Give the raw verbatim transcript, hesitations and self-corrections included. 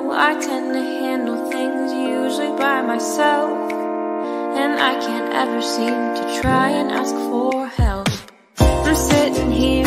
know I tend to handle things usually by myself, and I can't ever seem to try and ask for help. I'm sitting here